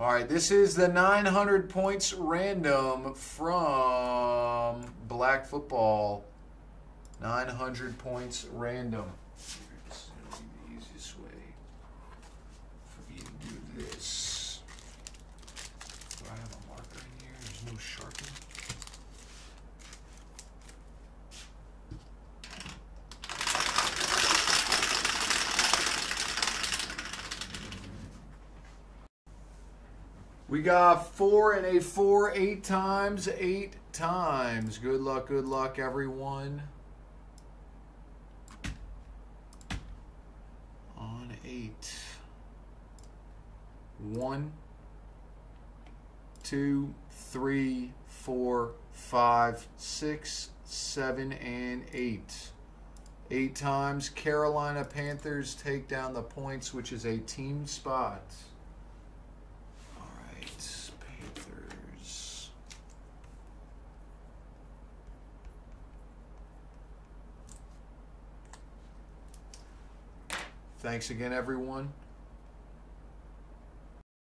All right, this is the 900 points random from Black Football. 900 points random. This will be the easiest way for me to do this. Do I have a marker in here? There's no Sharpie. We got 4 and a 4, 8 times, 8 times. Good luck, everyone. On 8. 1, 2, 3, 4, 5, 6, 7, and 8. 8 times. Carolina Panthers take down the points, which is a team spot. Panthers. Thanks again, everyone.